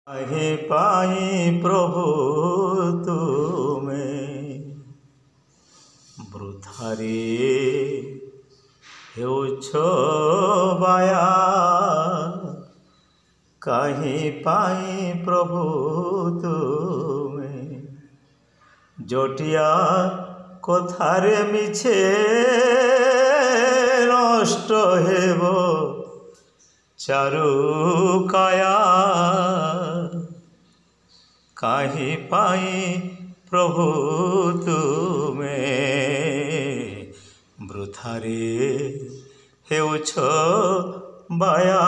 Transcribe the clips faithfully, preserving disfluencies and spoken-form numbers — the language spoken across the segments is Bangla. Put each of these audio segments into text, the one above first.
काहे पाई प्रभु तुमे वृथारे हेउछ बाया। काहे पाई प्रभु तुमे जटिया कथारे मिछे नष्ट हेबो चारु काया। काहे पाई प्रभु तुमे वृथारे हेउछ बाया।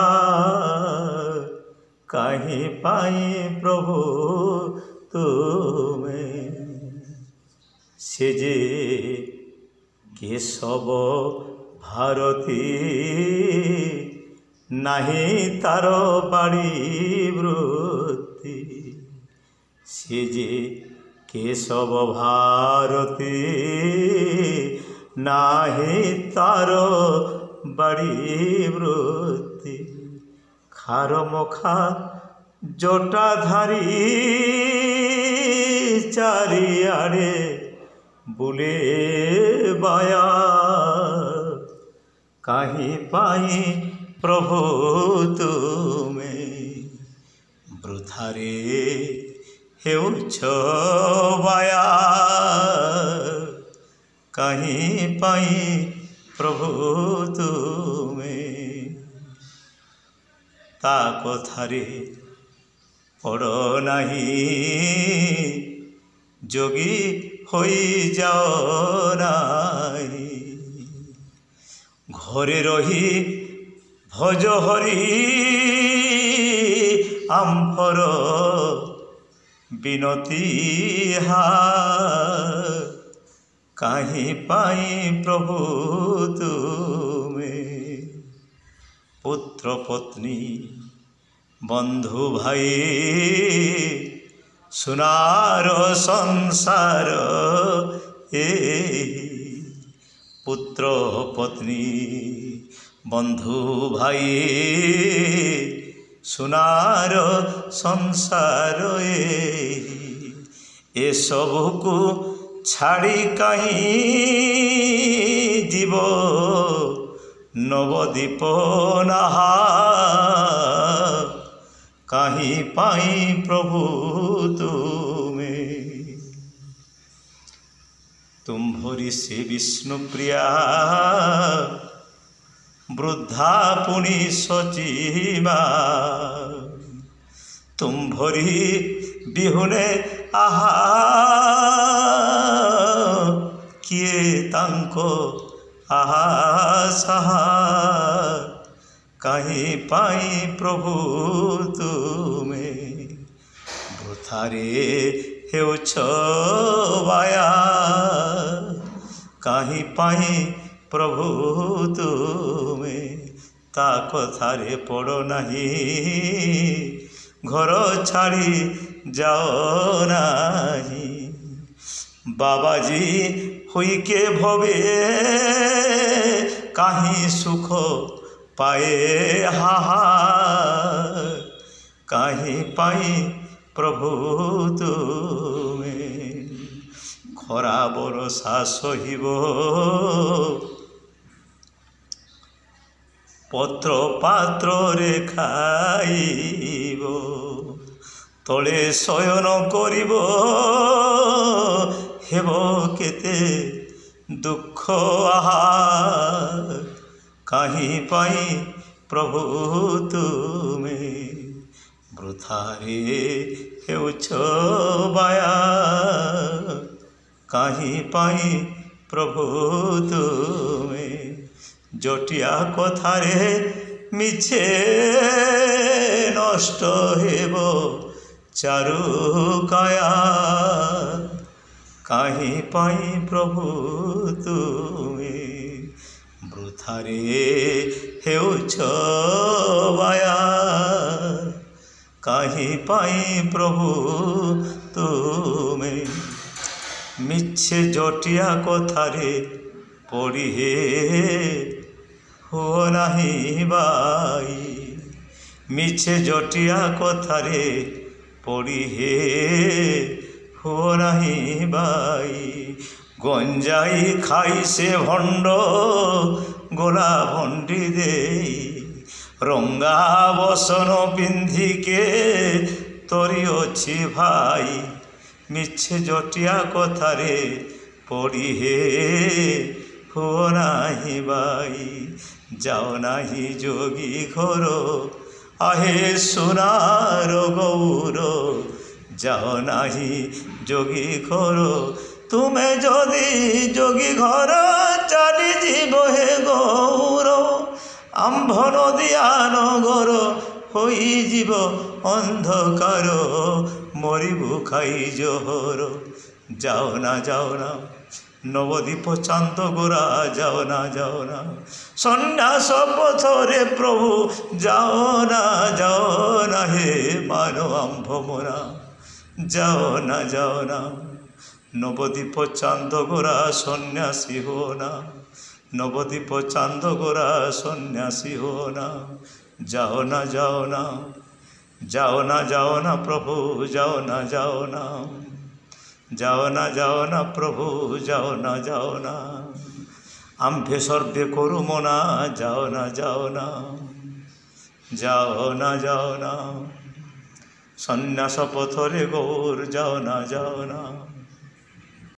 काहे पाई प्रभु तुमे से जे केशव भारती नाही तार बाड़ी वृत्ति। से जे केशव भारती नाही तार बाड़ी वृत्ति। खार मखा जटाधारी चारिआडे बुले बाया। काहे पाई प्रभु तुमे वृथारे हेउछ बाया। काहे पाई प्रभु तुमे ता कथारे पड़ नाही जोगी होई जाओ नाई। घरे रही भज हरि आम्भर बिनती हा। काहे पाई प्रभु तुमे पुत्र पत्नी बंधु भाई सुनार संसार ए। पुत्र पत्नी बंधु भाई सुनार संसार ए। ए सबको छाड़ी कहीं जीव नवदीप नाहा। काहे पाई प्रभु तुमे तुम्भरी से विष्णु प्रिया वृद्धा पुनि सचिवा। तुम्भरी बिहुने आहा किए तांको आहा साहा। काहे पाई प्रभु तुमे वृथारे हेउछ बाया। काहे पाई प्रभु तुमे ता कथारे पड़ नाही घर छाड़ी जाओ नाही। बाबाजी हुई के भवे काहे सुख पाए हाहा। काहे पाई प्रभु तुमे खरा बरसा सहिबो पत्र पात्र रे खाइबो। तले शयन करिबो हेबो केते दुख आहा। काहे पाई प्रभु तुमे वृथारे हेउछ बाया। काहे पाई प्रभु तुमे जटिया कथारे मिछे नष्ट हेबो चारु काया। काहे पाई प्रभु तुमे वृथारे हेउछ बाया। काहे पाई प्रभु तुमे मिछे जटिया कथारे पड़ी हे हो नाही बाई। मिछे जटिया कथारे পড়ি হে হুও নাহি বাই। গঞ্জাই খাই সে ভণ্ড গোলা ভণ্ডি দেই, রঙ্গা বসন পিন্ধিকে তরি অছি ভাই। মিছে জটিয়া কথারে পড়ি হে হুও নাহি বাই। যাও নাহি যোগী ঘোর আহে সোনার গৌর, যাও নাহি যোগী ঘোর তুমে যদি যোগী ঘর চালি জীব হে গৌর। আম্ভ নদিয়া নগর হই জীব অন্ধকার, মরিবু খাই জোহর। যাও না যাও না নবদ্বীপ চান্দ গোরা, যাও না যাও না সন্ন্যাস পথরে প্রভু, যাও না যাও না হে মানব আম্ভ মোরা। যাও না যাও না নবদ্বীপ চান্দ গোরা সন্ন্যাসী হো না, নবদ্বীপ চান্দ গোরা সন্ন্যাসী হো না। যাও না যাও না যাও না যাও না প্রভু, যাও না যাও না, যাও না যাও না প্রভু, যাও না যাও না। আম্ভে সর্বে করু মনা, যাও না যাও না, যাও না যাও না সন্ন্যাস পথরে গৌর, যাও না যাও না।